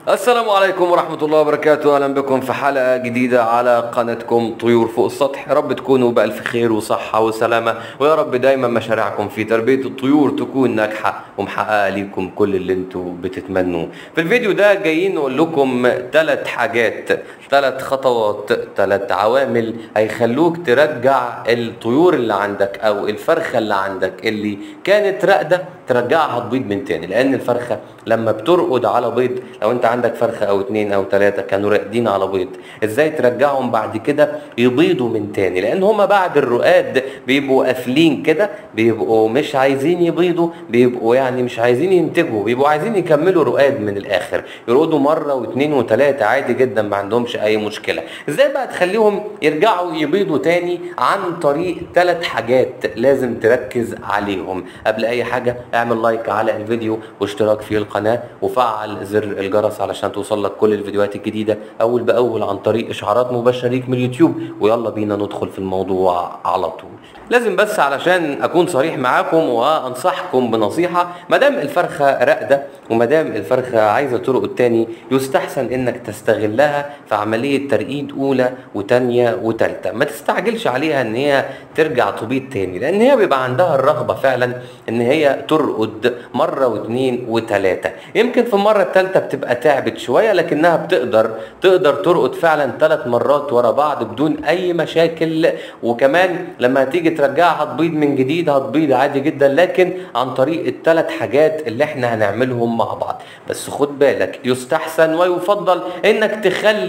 السلام عليكم ورحمة الله وبركاته. أهلا بكم في حلقة جديدة على قناتكم طيور فوق السطح. يا رب تكونوا بألف خير وصحة وسلامة، ويا رب دايما مشاريعكم في تربية الطيور تكون ناجحة ومحققة ليكم كل اللي انتوا بتتمنوه. في الفيديو ده جايين نقول لكم 3 حاجات، 3 خطوات، 3 عوامل هيخلوك ترجع الطيور اللي عندك او الفرخة اللي عندك اللي كانت راقدة ترجعها تبيض من تاني. لان الفرخة لما بترقد على بيض، لو انت عندك فرخة او 2 او 3 كانوا راقدين على بيض، ازاي ترجعهم بعد كده يبيضوا من تاني؟ لان هما بعد الرقاد بيبقوا قافلين كده، بيبقوا مش عايزين يبيضوا، بيبقوا يعني مش عايزين ينتجوا، بيبقوا عايزين يكملوا رقاد من الاخر، يرقدوا مرة و2 و3 عادي جدا، ما عندهمش اي مشكلة. ازاي بقى تخليهم يرجعوا يبيضوا تاني؟ عن طريق 3 حاجات لازم تركز عليهم. قبل اي حاجة اعمل لايك على الفيديو واشتراك في القناة وفعل زر الجرس علشان توصل لك كل الفيديوهات الجديدة اول باول عن طريق اشعارات مباشرة ليك من اليوتيوب. ويلا بينا ندخل في الموضوع على طول. لازم بس علشان اكون صريح معاكم وانصحكم بنصيحة، مادام الفرخة راقدة ومادام الفرخة عايزة ترقد تاني، يستحسن انك تستغلها في عملية ترقيد اولى وتانية وتالتة. ما تستعجلش عليها ان هي ترجع تبيض تاني، لان هي بيبقى عندها الرغبة فعلا ان هي ترقد مرة و2 و3. يمكن في المرة التالتة بتبقى تعبت شوية، لكنها تقدر ترقد فعلا 3 مرات ورا بعض بدون اي مشاكل. وكمان لما تيجي ترجعها تبيض من جديد هتبيض عادي جدا، لكن عن طريق ال3 حاجات اللي احنا هنعملهم مع بعض. بس خد بالك، يستحسن ويفضل انك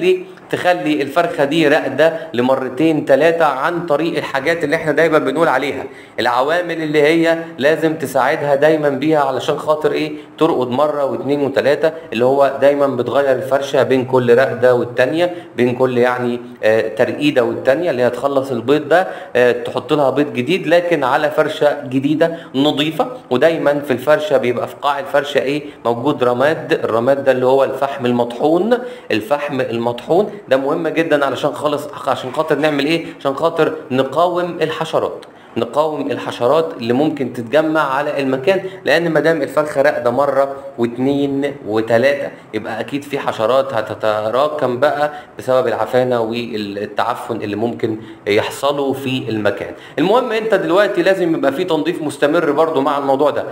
تخلي الفرخة دي راقدة لمرتين 3 عن طريق الحاجات اللي احنا دايما بنقول عليها، العوامل اللي هي لازم تساعدها دايما بيها علشان خاطر ايه؟ ترقد مرة و2 و3، اللي هو دايما بتغير الفرشة بين كل راقدة والتانية، بين كل يعني ترقيدة والتانية، اللي هي تخلص البيض ده تحط لها بيض جديد لكن على فرشة جديدة نظيفة. ودايما في الفرشة بيبقى في قاع الفرشة ايه؟ موجود رماد. الرماد ده اللي هو الفحم المطحون. الفحم المطحون ده مهم جدا عشان خاطر نعمل ايه؟ عشان خاطر نقاوم الحشرات اللي ممكن تتجمع على المكان. لان ما دام الفرخه راقده مره و2 و3 يبقى اكيد في حشرات هتتراكم بقى بسبب العفانه والتعفن اللي ممكن يحصلوا في المكان. المهم انت دلوقتي لازم يبقى في تنظيف مستمر برضو مع الموضوع ده.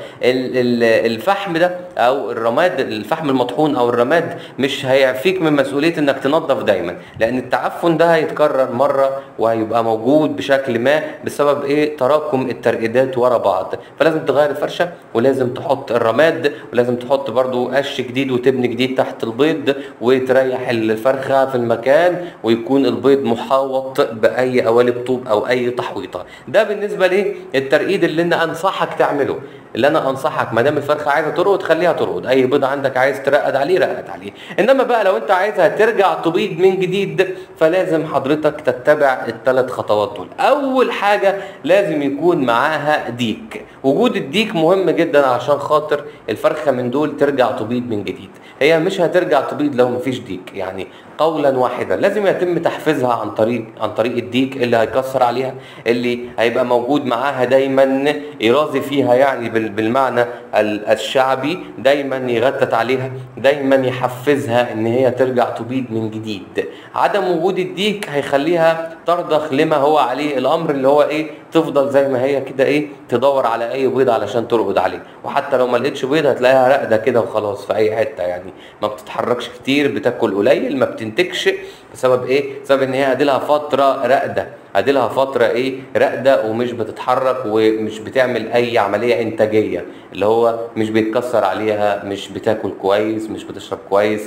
الفحم ده او الرماد، الفحم المطحون او الرماد، مش هيعفيك من مسؤوليه انك تنظف دايما، لان التعفن ده هيتكرر مره وهيبقى موجود بشكل ما بسبب ايه؟ تراكم الترقيدات ورا بعض. فلازم تغير الفرشه، ولازم تحط الرماد، ولازم تحط برضو قش جديد وتبني جديد تحت البيض، وتريح الفرخه في المكان، ويكون البيض محاوط باي قوالب طوب او اي تحويطه. ده بالنسبه للترقيد اللي انا انصحك تعمله. اللي انا انصحك، ما دام الفرخه عايزه ترقد خليها ترقد، اي بيض عندك عايز ترقد عليه رقد عليه. انما بقى لو انت عايزها ترجع تبيض من جديد، فلازم حضرتك تتبع ال3 خطوات دول. اول حاجه لازم يكون معاها ديك. وجود الديك مهم جدا عشان خاطر الفرخه من دول ترجع تبيض من جديد. هي مش هترجع تبيض لو مفيش ديك، يعني قولا واحدا لازم يتم تحفيزها عن طريق الديك اللي هيكسر عليها، اللي هيبقى موجود معاها دايما يرازي فيها، يعني بالمعنى الشعبي، دايما يغتت عليها، دايما يحفزها ان هي ترجع تبيض من جديد. عدم وجود الديك هيخليها ترضخ لما هو عليه الامر، اللي هو ايه؟ تفضل زي ما هي كده ايه؟ تدور على اي بيض علشان ترقد عليه، وحتى لو ما لقيتش بيض هتلاقيها راقده كده وخلاص في اي حته، يعني ما بتتحركش كتير، بتاكل قليل، ما بتنتجش. بسبب ايه؟ بسبب ان هي اديلها فتره راقده، اديلها فتره ايه؟ راقده ومش بتتحرك ومش بتعمل اي عمليه انتاجيه، اللي هو مش بيتكسر عليها، مش بتاكل كويس، مش بتشرب كويس،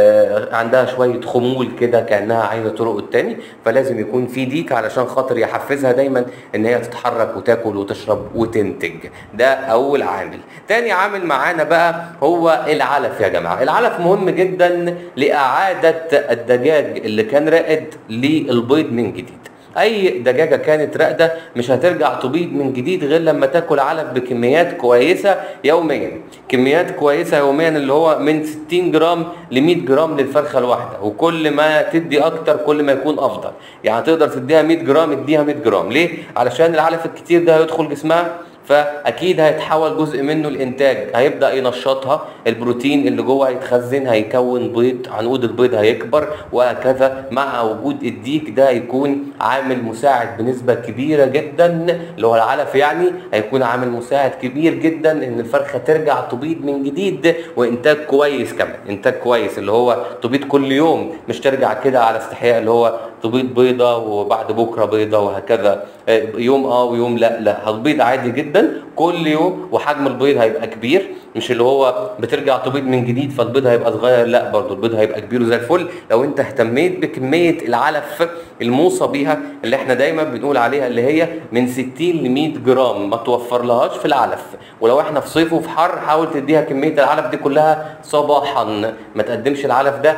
عندها شويه خمول كده كانها عايزه ترقد تاني. فلازم يكون في ديك علشان خاطر يحفزها دايما ان هي تتحرك وتاكل وتشرب وتنتج. ده اول عامل. تاني عامل معانا بقى هو العلف. يا جماعه، العلف مهم جدا لاعاده الدجاج اللي كان راقد للبيض من جديد. اي دجاجه كانت راقده مش هترجع تبيض من جديد غير لما تاكل علف بكميات كويسه يوميا. كميات كويسه يوميا اللي هو من 60 جرام ل 100 جرام للفرخه الواحده، وكل ما تدي اكتر كل ما يكون افضل. يعني تقدر تديها 100 جرام اديها 100 جرام. ليه؟ علشان العلف الكتير ده هيدخل جسمها فاكيد هيتحول جزء منه الانتاج، هيبدا ينشطها، البروتين اللي جوه هيتخزن، هيكون بيض، عنقود البيض هيكبر، وهكذا. مع وجود الديك ده هيكون عامل مساعد بنسبه كبيره جدا، اللي هو العلف يعني، هيكون عامل مساعد كبير جدا ان الفرخه ترجع تبيض من جديد، وانتاج كويس كمان، انتاج كويس اللي هو تبيض كل يوم، مش ترجع كده على استحياء اللي هو تبيض بيضه وبعد بكره بيضه وهكذا، يوم ويوم لا، هتبيض عادي جدا كل يوم، وحجم البيض هيبقى كبير، مش اللي هو بترجع تبيض من جديد فالبيض هيبقى صغير، لا، برضو البيض هيبقى كبير وزي الفل لو انت اهتميت بكميه العلف الموصى بيها، اللي احنا دايما بنقول عليها اللي هي من 60 ل 100 جرام، ما توفرلهاش في العلف. ولو احنا في صيف وفي حر حاول تديها كميه العلف دي كلها صباحا، ما تقدمش العلف ده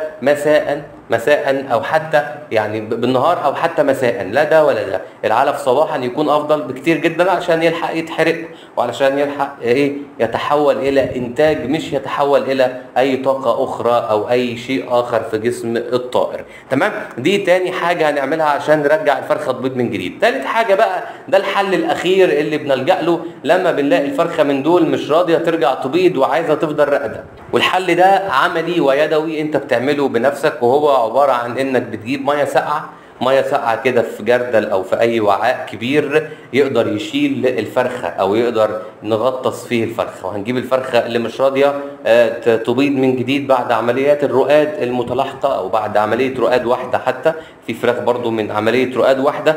مساء او حتى يعني بالنهار او حتى مساء، لا ده ولا ده. العلف صباحا يكون افضل بكتير جدا عشان يلحق يتحرق، وعلشان يلحق يتحول الى انتاج، مش يتحول الى اي طاقه اخرى او اي شيء اخر في جسم الطائر. تمام، دي تاني حاجه هنعملها عشان نرجع الفرخه تبيض من جديد. تالت حاجه بقى، ده الحل الاخير اللي بنلجأ له لما بنلاقي الفرخه من دول مش راضيه ترجع تبيض وعايزه تفضل راقده. والحل ده عملي ويدوي، انت بتعمله بنفسك، وهو عباره عن انك بتجيب ميه ساقعه كده في جردل او في اي وعاء كبير يقدر يشيل الفرخه، او يقدر نغطس فيه الفرخه. وهنجيب الفرخه اللي مش راضيه تبيض من جديد بعد عمليات الرقاد المتلاحقه، او بعد عمليه رقاد واحده، حتى في فراخ برضو من عمليه رقاد واحده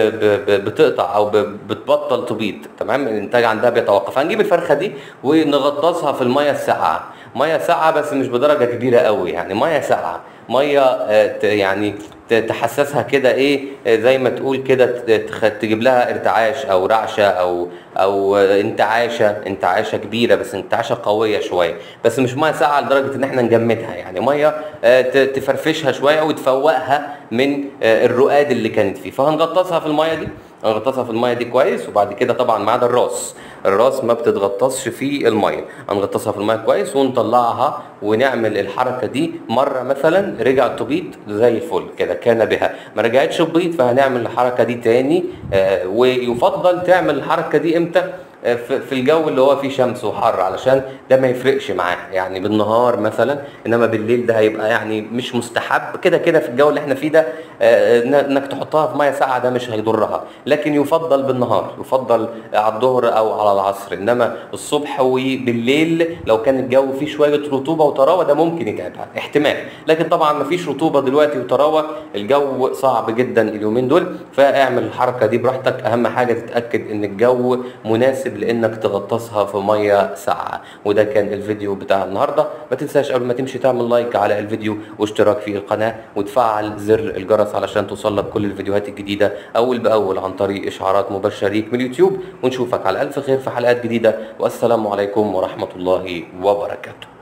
بتقطع او بتبطل تبيض، تمام، الانتاج عندها بيتوقف. هنجيب الفرخه دي ونغطسها في الميه الساقعه، ميه ساقعه بس مش بدرجه كبيره قوي، يعني ميه ساقعه، ميه يعني تحسسها كده زي ما تقول كده، تجيب لها ارتعاش او رعشه او انتعاشه كبيره، بس انتعاشه قويه شويه، بس مش ميه ساقعه لدرجه ان احنا نجمدها، يعني ميه تفرفشها شويه وتفوقها من الرقاد اللي كانت فيه. فهنغطسها في الميه دي كويس. وبعد كده طبعا ما عدا الراس ما بتتغطسش في الميه، هنغطسها في الميه كويس ونطلعها ونعمل الحركه دي مره، مثلا رجعت تبيض زي الفل كده كان بها، ما رجعتش تبيض فهنعمل الحركه دي تاني. ويفضل تعمل الحركه دي امتى؟ في الجو اللي هو فيه شمس وحر، علشان ده ما يفرقش معاه، يعني بالنهار مثلا، انما بالليل ده هيبقى يعني مش مستحب. كده في الجو اللي احنا فيه ده انك تحطها في ميه ساقعه ده مش هيضرها، لكن يفضل بالنهار، يفضل على الظهر او على العصر، انما الصبح وبالليل لو كان الجو فيه شويه رطوبه وطراوه ده ممكن يتعبها احتمال. لكن طبعا ما فيش رطوبه دلوقتي وطراوه، الجو صعب جدا اليومين دول، فاعمل الحركه دي براحتك. اهم حاجه تتاكد ان الجو مناسب لانك تغطسها في ميه ساقعه. وده كان الفيديو بتاع النهارده. ما تنساش قبل ما تمشي تعمل لايك على الفيديو واشتراك في القناه وتفعل زر الجرس علشان توصلك كل الفيديوهات الجديده اول باول عن طريق اشعارات مباشره ليك من اليوتيوب. ونشوفك على الف خير في حلقات جديده، والسلام عليكم ورحمه الله وبركاته.